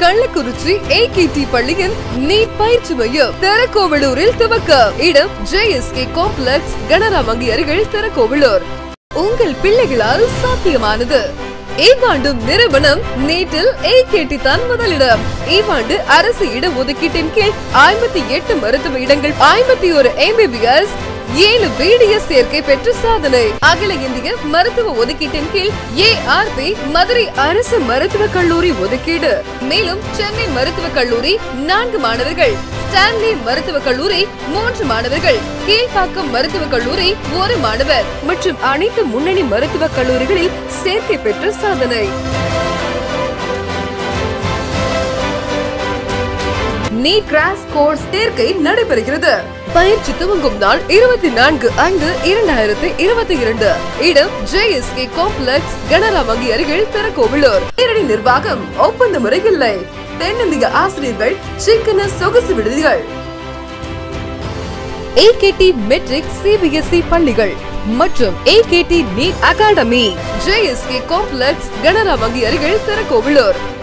Kallakurichi AKT பள்ளியின் NEET பயிற்சி மையம் திருக்கோவிலூரில் துவக்கம். இடம் JSK காம்ப்ளெக்ஸ், கனரா வங்கி அருகில் திருக்கோவிலூர். உங்கள் பிள்ளைகளால் சாத்தியமானது. இவ்வாண்டும் நிறுவனம் நீட்டில் ஏகேடி தான் முதலிடம். இவ்வாண்டு அரசு இட ஒதுக்கீட்டின் கீழ் 58 மருத்துவ இடங்கள், 51 MBBS, 7 BDS சேர்க்கை பெற்று சாதனை. அகில இந்திய மருத்துவ ஒதுக்கீட்டின் கீழ் ARP மதுரை அரசு மருத்துவக் கல்லூரி ஒதுக்கீடு. மேலும் சென்னை மருத்துவக் கல்லூரி 4 மாணவர்கள், ஸ்டான்லி மருத்துவக் கல்லூரி 3 மாணவர்கள், கீழ்பாக்கம் மருத்துவக் கல்லூரி 1 மாணவர் மற்றும் அனைத்து முன்னணி மருத்துவக் கல்லூரிகளில் சேர்க்கை பெற்று சாதனை. நீட் கிராஷ் கோர்ஸ் சேர்க்கை நடைபெறுகிறது. பயிற்சி துவங்கும் நாள் 24/5/2022. இடம் JSK காம்ப்ளெக்ஸ், கனரா வங்கி அருகில் திருக்கோவிலூர். நேரடி நிர்வாகம், ஒப்பந்த முறை இல்லை. தென்னிந்திய ஆசிரியர்கள், சிக்கன சொகுசு விடுதிகள். ஏகேடி மெட்ரிக் CBSE பள்ளிகள் மற்றும் AKT NEET academy. JSK complex, Canara வங்கி அருகில் திருக்கோவிலூர்.